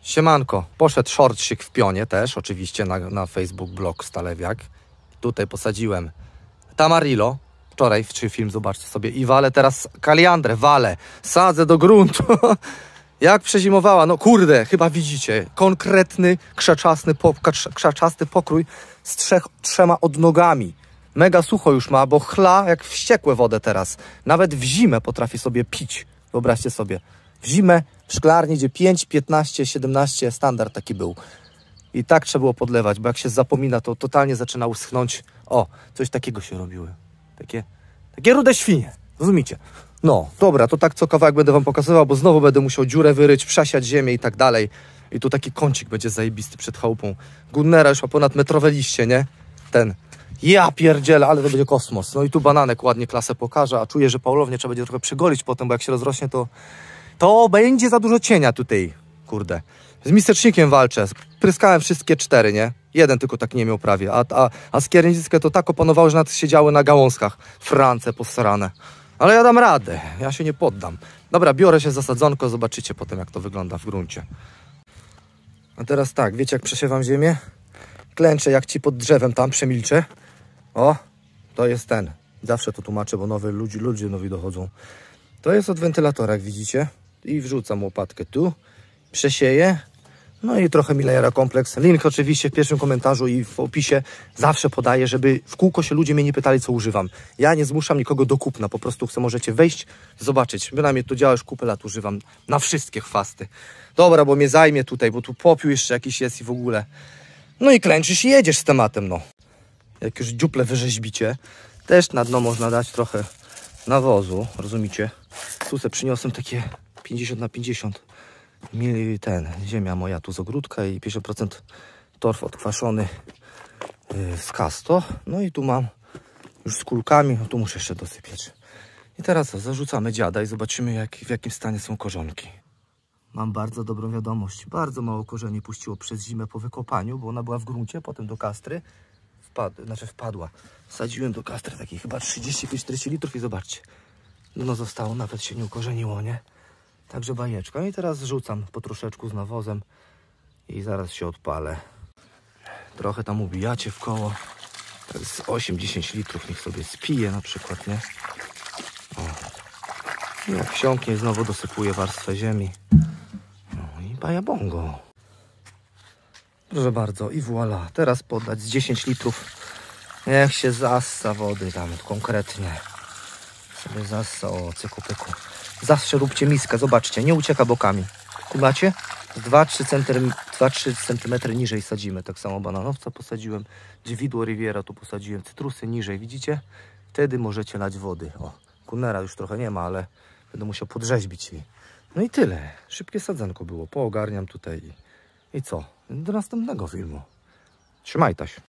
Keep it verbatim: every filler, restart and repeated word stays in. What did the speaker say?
Siemanko, poszedł shortsik w pionie też, oczywiście na, na Facebook blog Stalewiak. Tutaj posadziłem Tamarillo, wczoraj czy film, zobaczcie sobie, i walę teraz kaliandrę, walę, sadzę do gruntu. Jak przezimowała, no kurde, chyba widzicie, konkretny krzaczasty, po, krzaczasty pokrój z trzech, trzema odnogami. Mega sucho już ma, bo chla jak wściekłe wodę teraz. Nawet w zimę potrafi sobie pić, wyobraźcie sobie. W zimę w szklarni, gdzie pięć, piętnaście, siedemnaście standard taki był. I tak trzeba było podlewać, bo jak się zapomina, to totalnie zaczyna uschnąć. O, coś takiego się robiły. Takie, takie rude świnie, rozumiecie? No, dobra, to tak co kawałek będę wam pokazywał, bo znowu będę musiał dziurę wyryć, przesiać ziemię i tak dalej. I tu taki kącik będzie zajebisty przed chałupą. Gunnera już ma ponad metrowe liście, nie? Ten. Ja pierdzielę, ale to będzie kosmos. No i tu bananek ładnie klasę pokaże, a czuję, że Paulownię trzeba będzie trochę przygolić potem, bo jak się rozrośnie, to to będzie za dużo cienia tutaj, kurde. Z misecznikiem walczę, pryskałem wszystkie cztery, nie? Jeden tylko tak nie miał prawie, a, a, a skiernickie to tak opanowały, że nawet siedziały na gałązkach. France posrane. Ale ja dam radę, ja się nie poddam. Dobra, biorę się za sadzonko, zobaczycie potem, jak to wygląda w gruncie. A teraz tak, wiecie jak przesiewam ziemię? Klęczę jak ci pod drzewem tam, przemilczę. O, to jest ten. Zawsze to tłumaczę, bo nowe ludzie, ludzie nowi dochodzą. To jest od wentylatora, jak widzicie. I wrzucam łopatkę tu. Przesieję. No i trochę Millera kompleks. Link oczywiście w pierwszym komentarzu i w opisie zawsze podaję, żeby w kółko się ludzie mnie nie pytali, co używam. Ja nie zmuszam nikogo do kupna, po prostu chcę, możecie wejść, zobaczyć. Bynajmniej to działa, już kupę lat używam na wszystkie chwasty. Dobra, bo mnie zajmie tutaj, bo tu popiół jeszcze jakiś jest i w ogóle. No i klęczysz i jedziesz z tematem, no. Jak już dziuple wyrzeźbicie, też na dno można dać trochę nawozu, rozumiecie? Tu sobie przyniosłem takie pięćdziesiąt na pięćdziesiąt. Mieli ten, ziemia moja tu z ogródka i pięćdziesiąt procent torf odkwaszony yy, z kasto. No i tu mam już z kulkami, no tu muszę jeszcze dosypiać. I teraz co, zarzucamy dziada i zobaczymy jak, w jakim stanie są korzonki. Mam bardzo dobrą wiadomość. Bardzo mało korzeni puściło przez zimę po wykopaniu, bo ona była w gruncie, potem do kastry wpad, znaczy wpadła. Wsadziłem do kastry takiej chyba trzydzieści pięć czterdzieści litrów i zobaczcie. No zostało, nawet się nie ukorzeniło, nie? Także bajeczka. I teraz rzucam po troszeczku z nawozem i zaraz się odpalę. Trochę tam ubijacie w koło. Z osiem dziesięć litrów niech sobie spije na przykład, nie? O. I jak wsiąknie, znowu dosypuję warstwę ziemi. No i bajabongo. Proszę bardzo i voilà. Teraz podać z dziesięć litrów. Niech się zassa wody tam konkretnie. Sobie zassa, o cyku pyku. Zawsze róbcie miskę, zobaczcie, nie ucieka bokami. Kumacie? dwa trzy centymetry niżej sadzimy. Tak samo bananowca posadziłem, dziewidło Riviera tu posadziłem, cytrusy niżej, widzicie? Wtedy możecie lać wody. O, Gunnera już trochę nie ma, ale będę musiał podrzeźbić jej. No i tyle. Szybkie sadzanko było. Poogarniam tutaj. I co? Do następnego filmu. Trzymaj taś.